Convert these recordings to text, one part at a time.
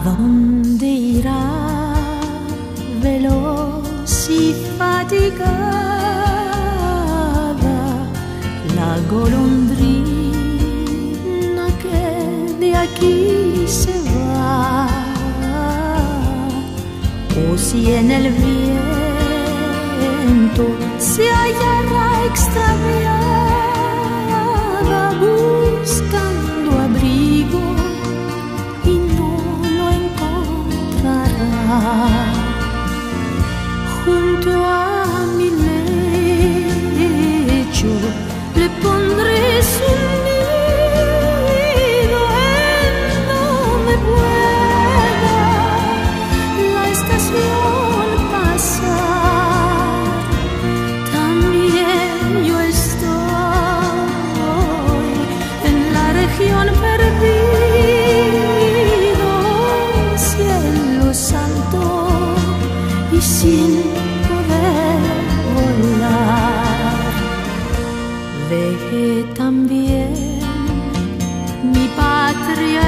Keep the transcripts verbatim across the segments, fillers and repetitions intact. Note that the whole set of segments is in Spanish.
dónde irá veloz y fatigada la golondrina que de aquí se va? O si en el viento se hallará extraviada buscando abrigo y no lo encontrará. Junto a mi lecho le pondré su nido en donde pueda la estación pasar. También yo estoy en la región perdido, cielo santo y sin poder volar. Dejé también mi patria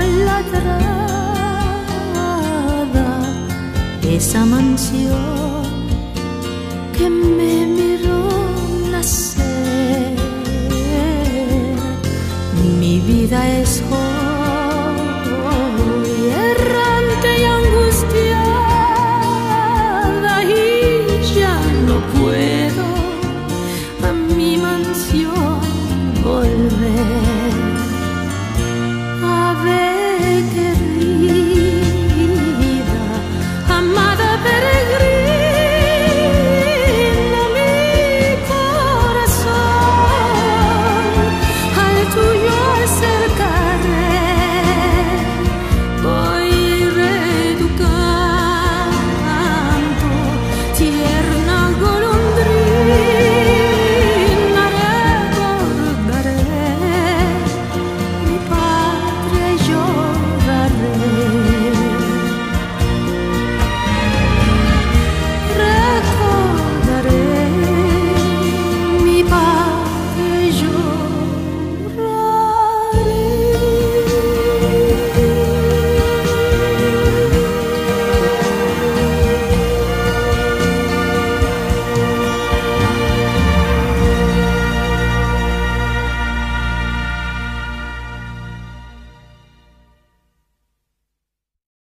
idolatrada, esa mansión que me miró nacer. Mi vida es joven